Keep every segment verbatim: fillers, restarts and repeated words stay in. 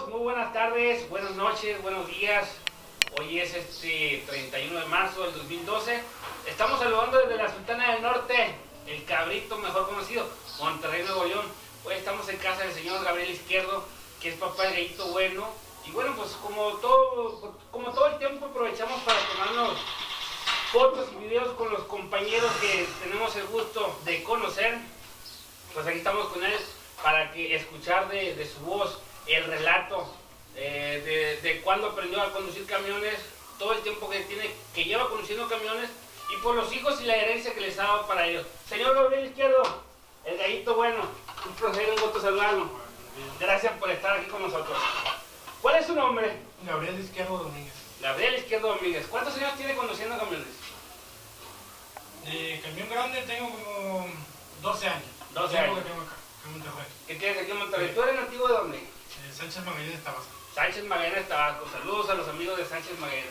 amigos, muy buenas tardes, buenas noches, buenos días. Hoy es este treinta y uno de marzo del dos mil doce. Estamos saludando desde la Sultana del Norte, el Cabrito mejor conocido, Monterrey, Nuevo León. Hoy estamos en casa del señor Gabriel Izquierdo, que es papá del Gallito Bueno. Y bueno, pues como todo, como todo el tiempo aprovechamos para tomarnos fotos y videos con los compañeros que tenemos el gusto de conocer. Pues aquí estamos con él para que escuchar de, de su voz el relato eh, de, de cuando aprendió a conducir camiones, todo el tiempo que tiene, que lleva conduciendo camiones y por los hijos y la herencia que les ha dado para ellos. Señor Gabriel Izquierdo, el Gallito Bueno, un placer, un gusto saludarlo. Gracias por estar aquí con nosotros. ¿Cuál es su nombre? Gabriel Izquierdo Domínguez. Gabriel Izquierdo Domínguez. ¿Cuántos años tiene conduciendo camiones? De camión grande tengo como doce años. doce años. Que tengo acá, en Monterrey. ¿Qué tienes aquí en Monterrey? ¿Tú eres nativo de dónde? Eh, Sánchez Magallanes, Tabasco. Sánchez Magallanes, Tabasco. Saludos a los amigos de Sánchez Magallanes.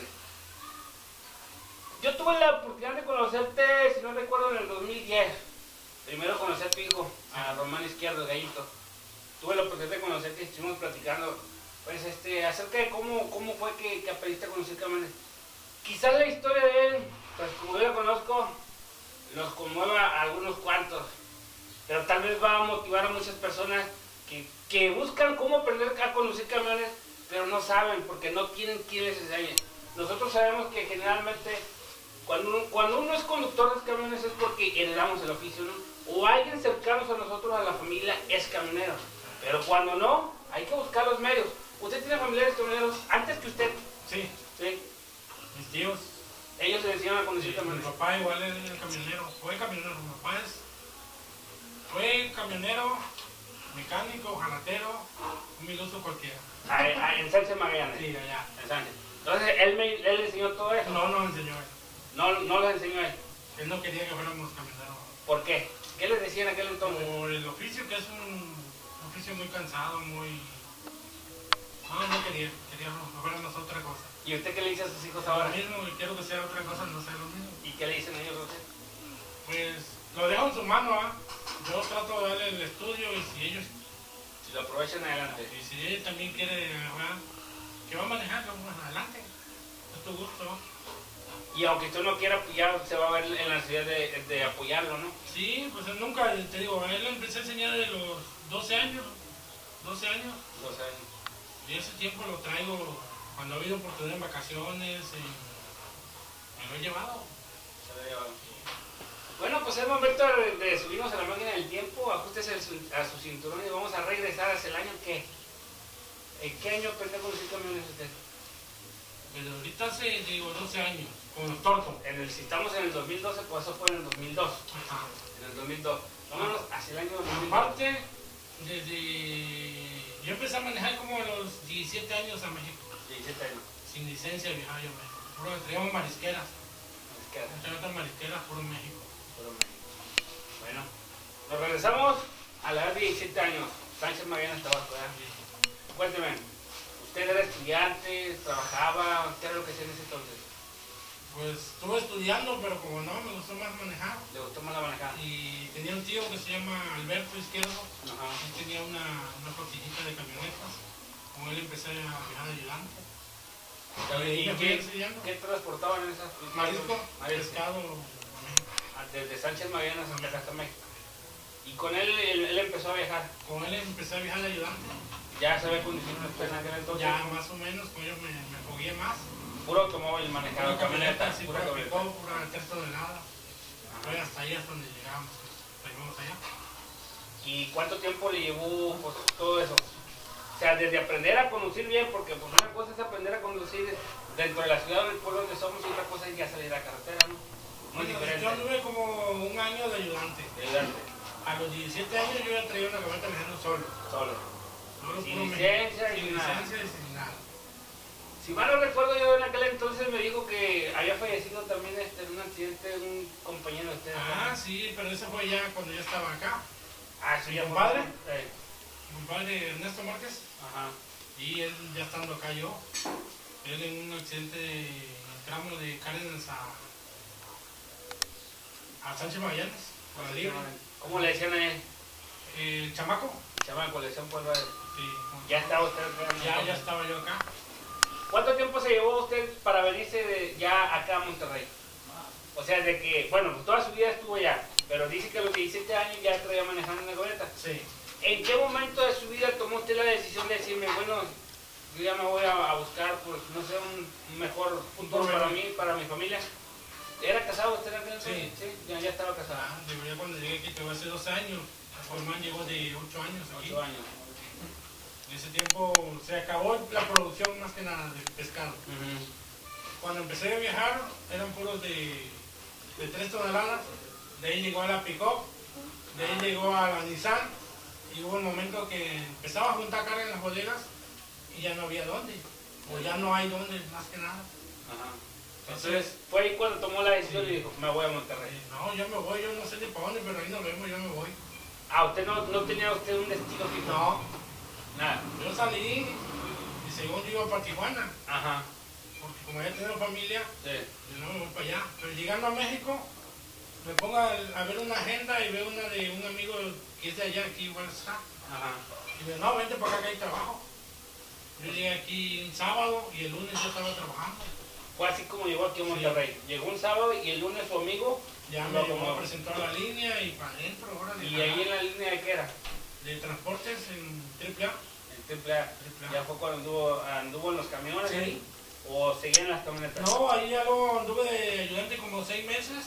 Yo tuve la oportunidad de conocerte, si no recuerdo, en el dos mil diez. Primero conocí a tu hijo, a Román Izquierdo, Gallito. Tuve la oportunidad de conocerte y estuvimos platicando pues, este, acerca de cómo, cómo fue que, que aprendiste a conducir camiones. Quizás la historia de él, pues como yo la conozco, nos conmueva a algunos cuantos. Pero tal vez va a motivar a muchas personas que, que buscan cómo aprender a conducir camiones, pero no saben porque no tienen quien les enseñe. Nosotros sabemos que generalmente cuando uno, cuando uno es conductor de camiones es porque heredamos el oficio, ¿no? O alguien cercano a nosotros, a la familia, es camionero. Pero cuando no, hay que buscar los medios. ¿Usted tiene familiares camioneros antes que usted? Sí. Sí. Mis tíos. Ellos se enseñaron a conducir Sí, camiones. mi papá igual es el camionero. Fue camionero. Mi papá es, fue camionero, mecánico, jalatero, un miluso cualquiera. Ah, ah, en Sánchez Magallanes. Sí, allá. En Sánchez. Entonces, él, me, él le enseñó todo eso. No, no me enseñó él. No, no les enseñó él. Él no quería que fuéramos camioneros. ¿Por qué? ¿Qué les decía en aquel entonces? Por el oficio, que es un oficio muy cansado, muy... No, no quería. Quería que fuéramos otra cosa. ¿Y usted qué le dice a sus hijos Ahora ahora? mismo, y quiero que sea otra cosa, no sea lo mismo. ¿Y qué le dicen ellos a usted? Pues lo dejo en su mano, ¿ah? Yo trato de darle el estudio y si ellos, Si lo aprovechan adelante. y si ella también quiere agarrar, que va a manejar, pues adelante, es tu gusto. Y aunque usted no quiera, pues ya se va a ver en la necesidad de, de apoyarlo, ¿no? Sí, pues él nunca, te digo, a él lo empecé a enseñar de los doce años, doce años, doce años. y ese tiempo lo traigo cuando ha habido oportunidad en vacaciones, y me lo he llevado. Se lo he llevado. Bueno, pues es momento de, de subirnos a la máquina del tiempo, ajustese a su, a su cinturón y vamos a regresar hacia el año que... ¿En qué año aprendió a conducir camiones usted? Pero ahorita hace, digo, doce años, con los tortos. En el, si estamos en el dos mil doce, pues eso fue en el dos mil dos. Ajá. En el dos mil dos. Vámonos hacia el año dos mil dos. Aparte, desde... Yo empecé a manejar como a los diecisiete años a México. diecisiete años. Sin licencia viajaba yo a México. Puro, traíamos marisqueras. Izquierda. Traíamos marisqueras puro México. Puro México. Bueno, nos regresamos a la edad de diecisiete años. Sánchez Magallanes, Tabasco, ¿verdad? Cuénteme, ¿usted era estudiante, trabajaba? ¿Qué era lo que hacía en ese entonces? Pues estuve estudiando, pero como no, me gustó más manejar. ¿Le gustó más la manejada? Y tenía un tío que se llama Alberto Izquierdo. Ajá. Él tenía una, una flotilita de camionetas. Con él empecé a viajar ayudante. ¿Y me fui qué, enseñando. qué transportaban en esas? Marisco, Marisco. pescado, a México. Ah, desde Sánchez Magallanes hasta acá hasta México. Y con él, él, él empezó a viajar. Con él empecé a viajar de ayudante. Ya sabía conducir una especie en aquel entonces. Ya más o menos, con ellos me, me fogué más. Puro automóvil manejado, Pura camioneta, camioneta, sí, pura pura camioneta. picó, pura tres toneladas. Fue hasta ahí hasta donde llegamos, fuimos allá. ¿Y cuánto tiempo le llevó pues, todo eso? O sea, desde aprender a conducir bien, porque pues una cosa es aprender a conducir dentro de la ciudad o del pueblo donde somos y otra cosa es ya salir a carretera, ¿no? Muy Bueno, diferente. yo anduve como un año de ayudante. De ayudante. A los diecisiete años yo ya traía una camioneta manejando solo. Solo. Solo Sin puro licencia México. y Sin nada. licencia y sin nada. Si mal no recuerdo, yo en aquel entonces me dijo que había fallecido también este, en un accidente un compañero de ustedes. Ah, sí, pero eso fue ya cuando ya estaba acá. Ah, sí, ¿Mi ya compadre? fue. Sí. Mi compadre Ernesto Márquez. Ajá. Y él ya estando acá yo. Él en un accidente de, en el tramo de Cárdenas a, a Sánchez Magallanes. Por la libre. ¿Cómo le decían a él? El chamaco. Chamaco, le decían por la... Sí. Ya Ya estaba usted acá. Ya, ya estaba yo acá. ¿Cuánto tiempo se llevó usted para venirse de ya acá a Monterrey? O sea, de que, bueno, pues toda su vida estuvo allá, pero dice que a los diecisiete años ya traía manejando una camioneta. Sí. ¿En qué momento de su vida tomó usted la decisión de decirme, bueno, yo ya me voy a, a buscar, pues, no sé, un, un mejor futuro Bueno. para mí, para mi familia? ¿Era casado usted? ¿Era Sí. Sí, ya, ya estaba casado. Ah, digo, ya cuando llegué aquí, tengo hace dos años. Mi hermano llegó de ocho años aquí. Ocho años. En ese tiempo se acabó la producción más que nada de pescado. Uh-huh. Cuando empecé a viajar eran puros de, de tres toneladas. De ahí llegó a la pick-up, de ahí llegó a la Nissan. Y hubo un momento que empezaba a juntar carga en las bodegas y ya no había dónde. O ya no hay dónde, más que nada. Ajá. Entonces, fue ahí cuando tomó la decisión y dijo, me voy a Monterrey. Eh, no, yo me voy, yo no sé ni para dónde, pero ahí nos vemos, yo me voy. Ah, ¿usted no, no tenía usted un destino fijo? No, Nada. yo salí y según yo iba para Tijuana, Ajá. porque como ya tengo familia, Sí. yo no me voy para allá. Pero llegando a México, me pongo a, a ver una agenda y veo una de un amigo que es de allá, aquí igual está. Ajá. Y me digo, no, vente para acá que hay trabajo. Yo llegué aquí un sábado y el lunes yo estaba trabajando. Fue así como llegó aquí a Monterrey. Sí. Llegó un sábado y el lunes su amigo ya me llevó a presentar la línea y para adentro. Ahora ¿Y ahí en la línea de qué era? De transportes en triple A. En triple A. ¿Ya fue cuando anduvo, anduvo en los camiones? Sí. Ahí? ¿O seguía en las camionetas? No, ahí ya luego anduve de ayudante como seis meses.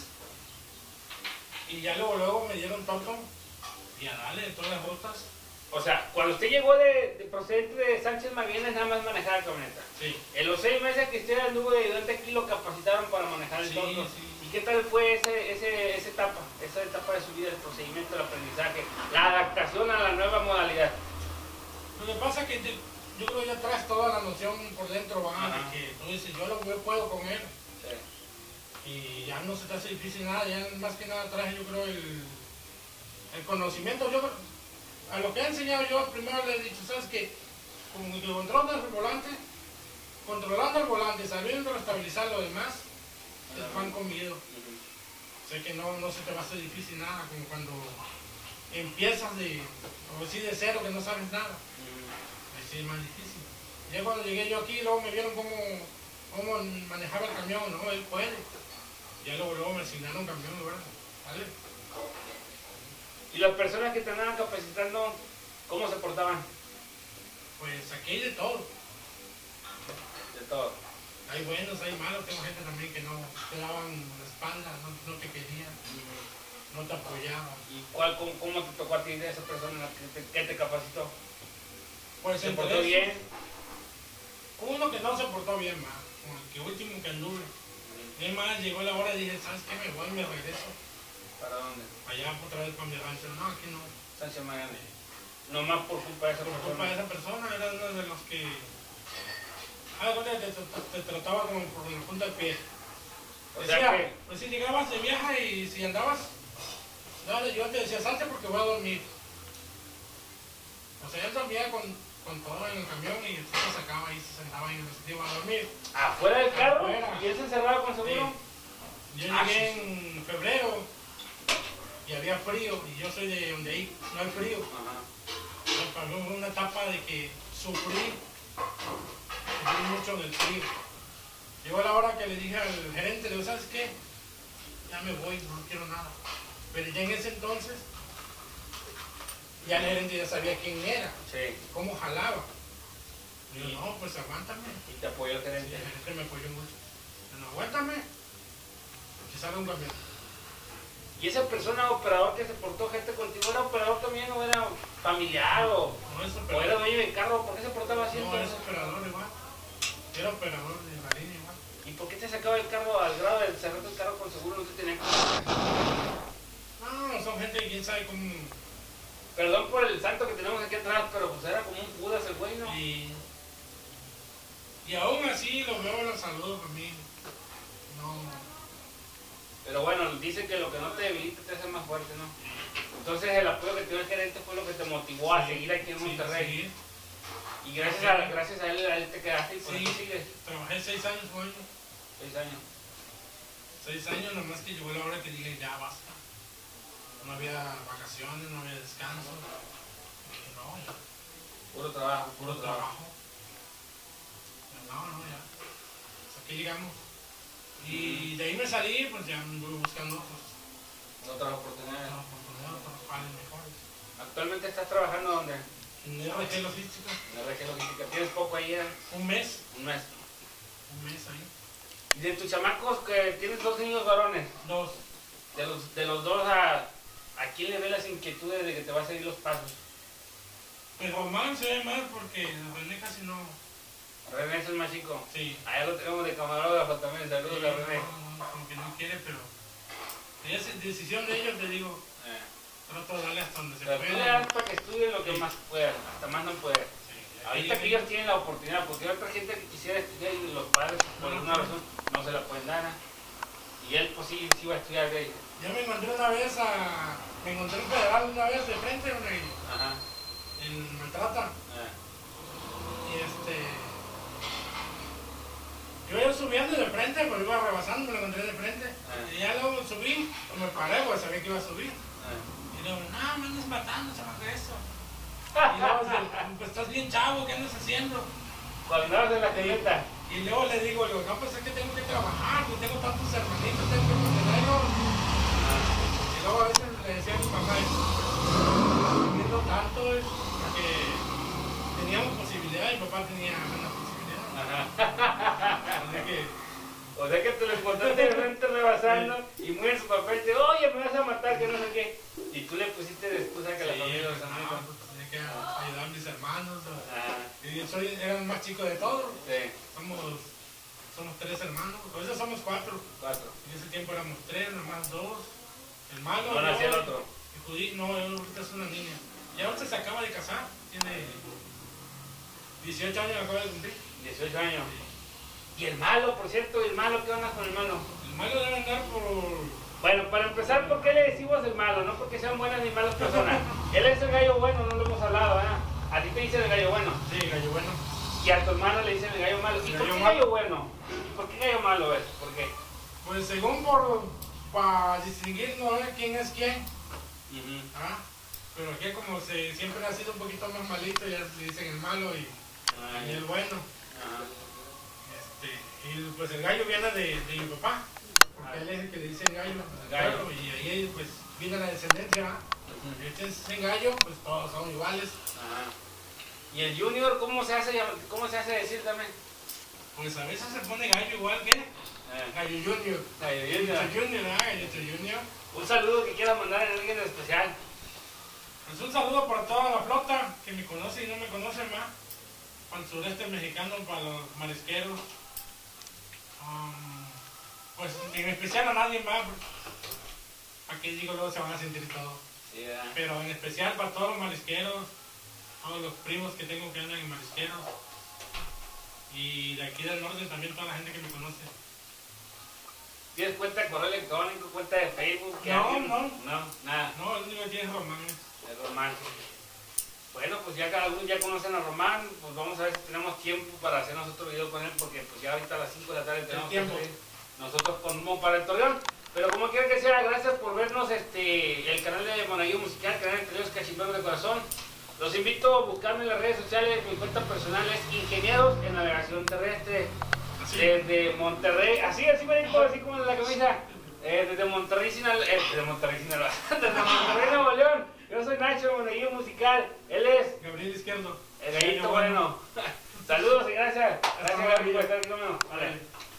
Y ya luego, luego me dieron toto. Y a darle de todas las botas. O sea, cuando usted llegó de, de procedente de Sánchez Magallanes, nada más manejaba la camioneta. Sí. En los seis meses que usted anduvo de ayudante aquí lo capacitaron para manejar el Sí, toto. sí. ¿Y qué tal fue ese, ese, esa etapa? Esa etapa de su vida, el procedimiento, el aprendizaje, la adaptación a la nueva modalidad. Lo que pasa es que te, yo creo que ya traes toda la noción por dentro, ¿va? Ajá. De que tú dices, yo lo que puedo con él. Sí. Y ya no se te hace difícil nada, ya más que nada traes yo creo el, el conocimiento. Yo, a lo que he enseñado yo, primero le he dicho, ¿sabes qué? Como que controlando el volante, controlando el volante, sabiendo estabilizar lo demás, es pan comido. Uh-huh. Sé que no, no se te va a hacer difícil nada, como cuando empiezas de, o decir de cero, que no sabes nada. Uh-huh. Así es más difícil. Ya cuando llegué yo aquí, luego me vieron cómo, cómo manejaba el camión, ¿no? Él puede. Ya luego, luego me asignaron un camión, ¿verdad? ¿Vale? ¿Y las personas que te andaban capacitando, cómo se portaban? Pues aquí hay de todo. De todo. Hay buenos, hay malos, tengo gente también que no te daban la espalda, no, no te querían, no te apoyaban. ¿Y cuál, cómo, cómo te tocó a ti de esa persona que te, que te capacitó? Pues ¿Se portó bien? Uno que no se portó bien, más, como el que último que anduve. Y además llegó la hora y dije, ¿sabes qué? Me voy y me regreso. ¿Para dónde? Allá otra vez para mi rancho. No, aquí no. Sánchez Magallanes. Nomás por culpa de esa por persona. Por culpa de esa persona, era uno de los que... Ah, te, te, te trataba como por la punta del pie. O decía, sea que... pues si llegabas de viaje y si andabas, yo te decía, salte porque voy a dormir. O sea, yo dormía con, con todo en el camión y después se sacaba y se sentaba y se iba a dormir. ¿Afuera del carro? Afuera. ¿Y él se encerraba con seguro? Sí. Yo llegué en febrero y había frío y yo soy de donde ahí no hay frío. Ajá. Para mí fue una etapa de que sufrí, sufrí mucho del frío. Llegó la hora que le dije al gerente, le digo, ¿sabes qué? Ya me voy, no quiero nada. Pero ya en ese entonces, ya el gerente ya sabía quién era, sí. Cómo jalaba. Le digo, no, pues aguántame. ¿Y te apoyó el gerente? Y el gerente me apoyó mucho. No, aguántame, que salga un camión. ¿Y esa persona, operador que se portó gente contigo, era operador también o era familiar o, no, es o era dueño de carro? ¿Por qué se portaba así? No, es operador igual. Era operador de la línea igual. ¿Y por qué te sacaba el carro al grado de cerrar el carro con seguro? No te tenía que... No, son gente que quién sabe cómo... Perdón por el santo que tenemos aquí atrás, pero pues era como un Judas el güey, ¿no? Y, y aún así lo veo, los saludos para mí. No... Pero bueno, dicen que lo que no te debilita te hace más fuerte, ¿no? Entonces el apoyo que te dio el gerente fue lo que te motivó a sí, seguir aquí en sí, Monterrey. Sí. Y gracias a, gracias a él, a él te quedaste y por sí, aquí sigues. Trabajé seis años con ellos. Seis años. Seis años, nomás que llegó la hora que dije, ya basta. No había vacaciones, no había descanso. Dije, no, ya. Puro trabajo, puro trabajo. No, no, ya. Hasta aquí llegamos. Y de ahí me salí, pues ya me voy buscando pues, otras oportunidades. Otras oportunidades, otros panes mejores. ¿Actualmente estás trabajando dónde? En R G Logística. En R G Logística. ¿Tienes poco ahí? ¿Eh? Un mes. Un mes. Un mes ahí. ¿Y de tus chamacos que tienes dos niños varones? Dos. De los, de los dos, ¿a, ¿a quién le ve las inquietudes de que te va a seguir los pasos? Pues Román se ve más porque René casi no. René es el más chico. Sí. Allá lo tenemos de camarógrafo también, saludos sí, a René. No, no, como que no quiere, pero esa es decisión de ellos, te digo. Eh. Trato de darle hasta donde se Pero pueda. tú le das para que estudien lo que sí. más puedan, hasta más no pueden. Sí, ahorita que ellos tienen la oportunidad, porque hay otra gente que quisiera estudiar y los padres, por alguna razón, no se la pueden dar. Y él, pues sí, sí va a estudiar de ellos. Yo me encontré una vez a. Me encontré un federal una vez de frente, Ajá. en Maltrata. Ah. Y este. Yo iba subiendo de frente, pues iba rebasando, me lo encontré de frente. Ah. Y ya luego subí, pues me paré, pues sabía que iba a subir. Ah. Y luego, no, me andas matando, se me eso. Y luego, pues estás bien chavo, ¿qué andas haciendo? Cuando andabas en la camioneta. Y luego le digo, digo, no, pues es que tengo que trabajar, pues tengo tantos hermanitos, tengo que mantenerlos. Ah. Y luego a veces le decía a mi papá, viendo tanto, que teníamos posibilidad, y mi papá tenía una posibilidad. Ajá. O sea que, o sea que te lo encontraste de frente rebasando sí. Y muy en su papel te oye, me vas a matar, que no sé qué. Y tú le pusiste de excusa que sí, la familia los amigos. No, pues tenía que ayudar a mis hermanos. Ah. Y yo soy, era el más chico de todos. Sí. Somos, somos tres hermanos, ahorita somos cuatro. Cuatro. En ese tiempo éramos tres, nomás dos. El malo. No nació el otro. El judío, no, ahorita es una niña. Y ahorita se acaba de casar, tiene dieciocho años, acaba de cumplir. dieciocho años. Y el malo, por cierto, el malo, ¿qué onda con el malo? El malo debe andar por... Bueno, para empezar, ¿por qué le decimos el malo? No porque sean buenas ni malas personas. Él es el gallo bueno, no lo hemos hablado, ¿verdad? A ti te dicen el gallo bueno. Sí, el gallo bueno. Y a tu hermano le dicen el gallo malo. ¿Y por qué gallo bueno? ¿Y por qué gallo malo es? ¿Por qué? Pues según por... para distinguir, ¿no? ¿Quién es quién? Uh-huh. ¿Ah? Pero aquí como se, siempre ha sido un poquito más malito, ya se dicen el malo y, uh-huh. y el bueno. Uh-huh. Este, y pues el gallo viene de, de mi papá, porque uh-huh. él es el que le dice el gallo. El gallo. Y ahí pues viene la descendencia. Uh-huh. Este es el gallo, pues todos son iguales. Uh-huh. ¿Y el junior cómo se hace, cómo se hace decir también? Pues a veces se pone gallo igual que uh-huh. Gallo Junior. Gallo Junior. Gallo Junior, ¿ah? Gallo Junior. Un saludo que quieras mandar a alguien especial. Pues un saludo para toda la flota que me conoce y no me conoce más. Para el sureste mexicano, para los marisqueros. Um, pues en especial a nadie más. Aquí digo, luego se van a sentir todos. Yeah. Pero en especial para todos los marisqueros, todos los primos que tengo que andan en marisqueros. Y de aquí del norte también toda la gente que me conoce. ¿Tienes cuenta de correo electrónico, cuenta de Facebook? No, alguien? no. No, nada. No, el único que tiene es Román. Es Román. Bueno, pues ya cada uno ya conocen a Román, pues vamos a ver si tenemos tiempo para hacer nosotros video con él, porque pues ya ahorita a las cinco de la tarde tenemos tiempo. que nosotros con para el Torreón. Pero como quiera que sea, gracias por vernos este el canal de Monaguillo Musical, canal de Interiores Cachimberos de Corazón. Los invito a buscarme en las redes sociales, mi cuenta personal es Ingenieros en Navegación Terrestre. ¿Así? Desde Monterrey, así, así me dijo, así como en la camisa. Eh, desde Monterrey, Sinaloa, eh, desde Monterrey, Sinaloa, desde Monterrey, Nuevo León. Yo soy Nacho, Monaguillo Musical. Él es Gabriel Izquierdo. El gallito bueno. Saludos y gracias. Gracias, Gabriel, por estar aquí conmigo. Vale.